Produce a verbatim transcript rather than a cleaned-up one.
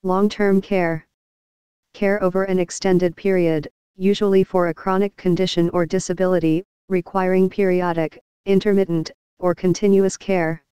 Long-term care. Care over an extended period, usually for a chronic condition or disability, requiring periodic, intermittent, or continuous care.